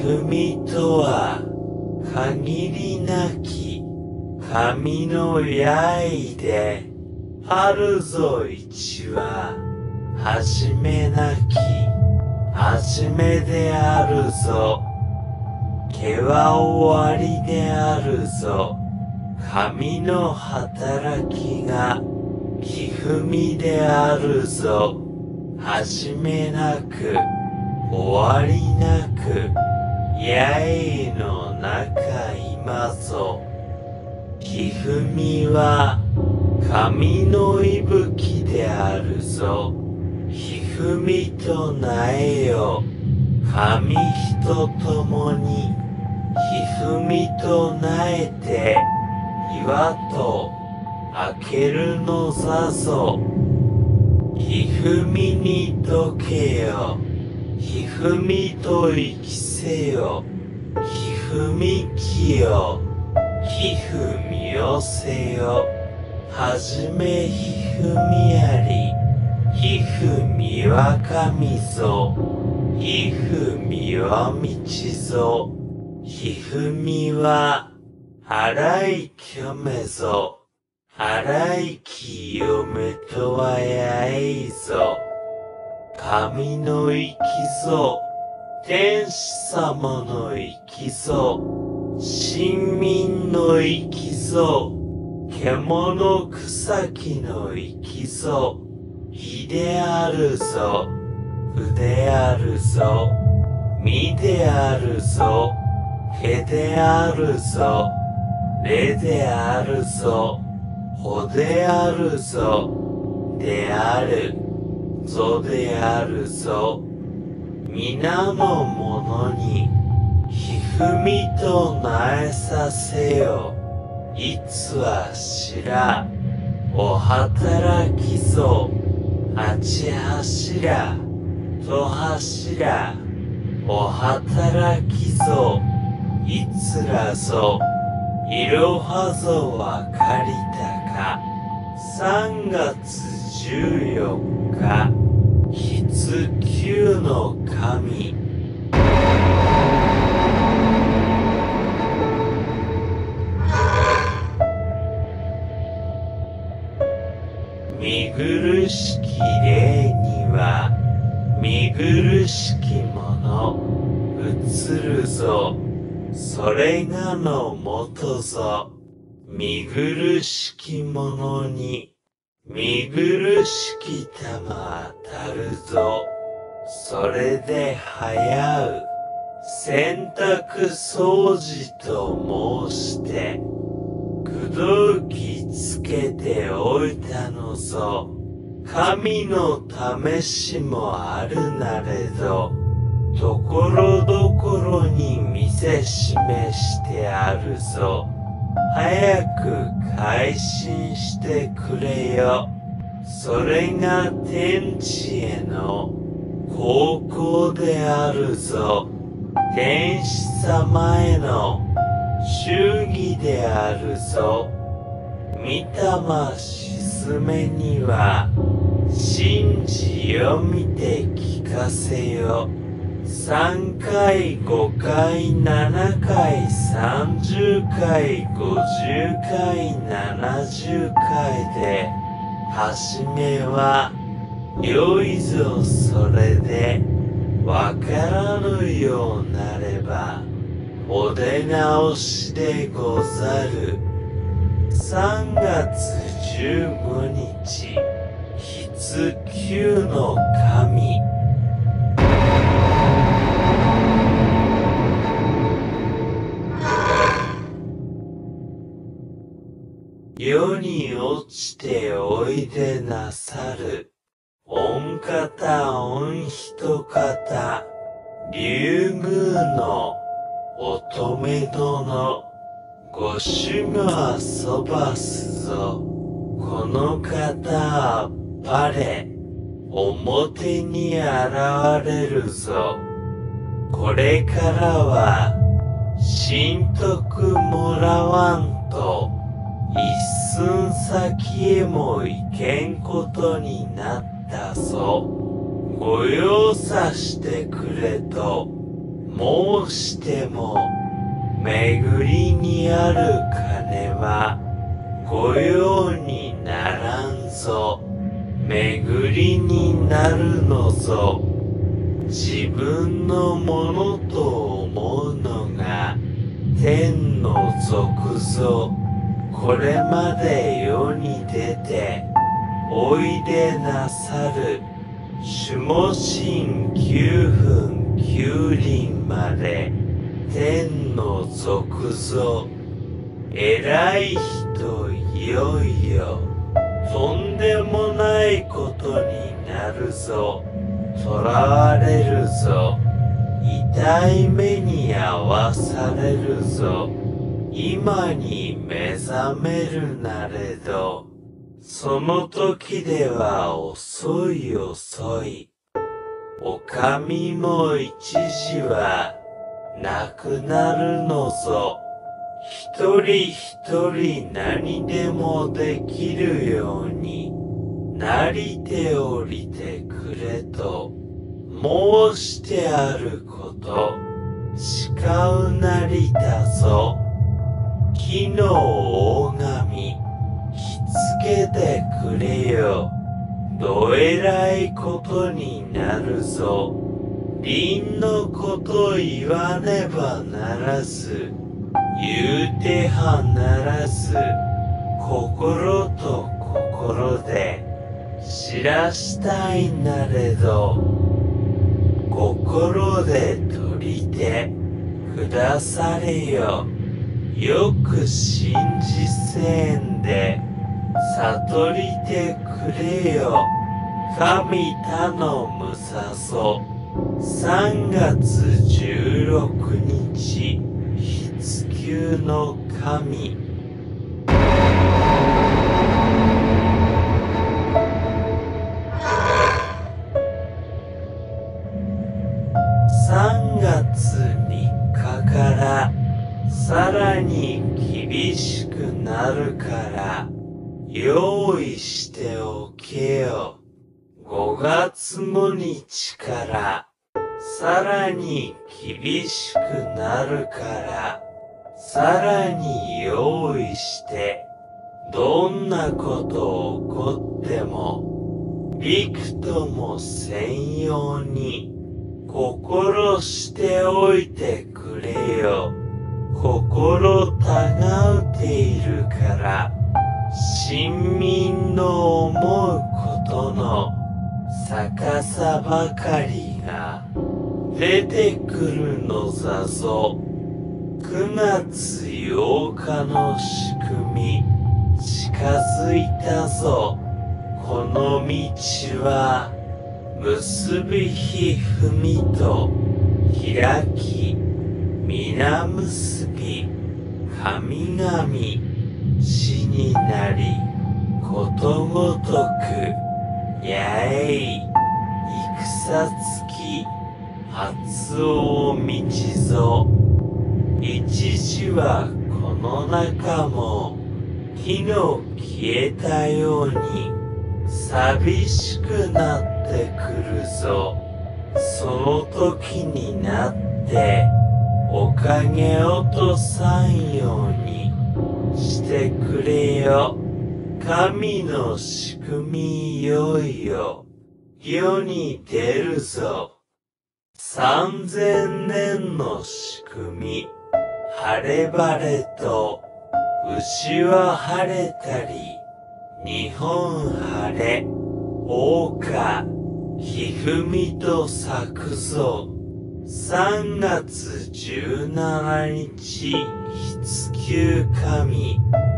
ふみとは限りなき神の刃であるぞ。一は始めなき始めであるぞ。毛は終わりであるぞ。神の働きがひふみであるぞ。始めなく終わりなく刃の中今ぞ。ひふみは神の息吹であるぞ。ひふみとなえよ神と共に。ひふみとなえて岩と開けるのざぞ。ひふみにどけよひふみと生きせよ。ひふみきよひふみよせよ。はじめひふみありひふみは神ぞ。ひふみは道ぞ。ひふみは荒い清めぞ。荒い清めとはやいぞ。神の息ぞ。天使様の息ぞ。神民の息ぞ。獣草木の息ぞ。火であるぞ。ふであるぞ。みであるぞ。へであるぞ。れであるぞ。ほであるぞ。であるぞであるぞ。皆の者にひふみとなえさせよ。いつはしらお働きぞ。あち柱と柱お働きぞ。いつらぞいろはぞわかりたか。3月14日筆球の神。見苦しき霊には見苦しきもの映るぞ。それがのもとぞ。見苦しきものに見苦しき玉当たるぞ。それで早う洗濯掃除と申して口説きつけておいたのぞ。神の試しもあるなれどところどころに見せ示してあるぞ。早く改心してくれよ。それが天地への高校であるぞ。天使様への祝儀であるぞ。御霊沈めには信じ読みて聞かせよ。3回5回7回30回50回70回で初めはよいぞ。それでわからぬようなればお出直しでござる。3月15日筆球の神。世に落ちておいでなさる御方御人方竜宮の乙女殿ご主がそばすぞ。この方あっぱれ表に現れるぞ。これからは神徳もらわんと一寸先へも行けんことになったぞ。ご容赦してくれと申しても巡りにある金は御用にならんぞ。巡りになるのぞ。自分のものと思うのが天の俗ぞ。これまで世に出ておいでなさる守護神九分九厘まで天の俗ぞ。偉い人いよいよとんでもないことになるぞ。囚われるぞ。痛い目に遭わされるぞ。今に目覚めるなれど、その時では遅い遅い。お上も一時はなくなるのぞ。一人一人何でもできるようになりておりてくれと申してあること、誓うなりだぞ。木の大神、着付けてくれよ。どえらいことになるぞ。凛のこと言わねばならず、言うてはならず、心と心で知らしたいなれど、心で取りてくだされよ。よく信じせんで悟りてくれよ。神頼むさぞ。3月16日筆球の神。3月3日からさらに厳しくなるから用意しておけよ。5月も日からさらに厳しくなるからさらに用意して、どんなこと起こってもびくともせんように心しておいてくれよ。心たがうているから臣民の思うことの逆さばかりが出てくるのざぞ。9月8日の仕組み近づいたぞ。この道は結びひふみと開き皆結び神々死になりことごとくやえい戦つき発王道ぞ。一時はこの中も火の消えたように寂しくなってくるぞ。その時になっておかげ落とさんようにしてくれよ。神の仕組みいよいよ世に出るぞ。3000年の仕組み、晴れ晴れと牛は晴れたり、日本晴れ、桜花、ひふみと咲くぞ。3月17日、筆球神。